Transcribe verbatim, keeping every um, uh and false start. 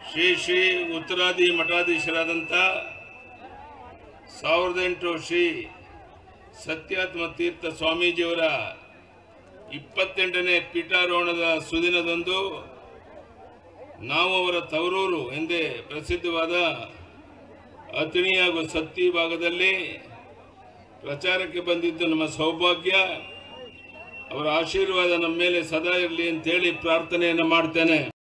ಶ್ರೀ ಶ್ರೀ ಉತ್ತರಾದಿ ಮಠಾಧೀಶರಾದಂಥ ಸಾವಿರದ ಎಂಟು ಶ್ರೀ ಸತ್ಯಾತ್ಮ ತೀರ್ಥ ಸ್ವಾಮೀಜಿಯವರ ಇಪ್ಪತ್ತೆಂಟನೇ ಪೀಠಾರೋಹಣದ ಸುದಿನದಂದು ನಾವು ಅವರ ತವರೂರು ಎಂದೇ ಪ್ರಸಿದ್ಧವಾದ ಅಥಣಿ ಹಾಗೂ ಸತ್ತಿ ಭಾಗದಲ್ಲಿ ಪ್ರಚಾರಕ್ಕೆ ಬಂದಿದ್ದು ನಮ್ಮ ಸೌಭಾಗ್ಯ. ಅವರ ಆಶೀರ್ವಾದ ನಮ್ಮ ಮೇಲೆ ಸದಾ ಇರಲಿ ಅಂತೇಳಿ ಪ್ರಾರ್ಥನೆಯನ್ನು ಮಾಡ್ತೇನೆ.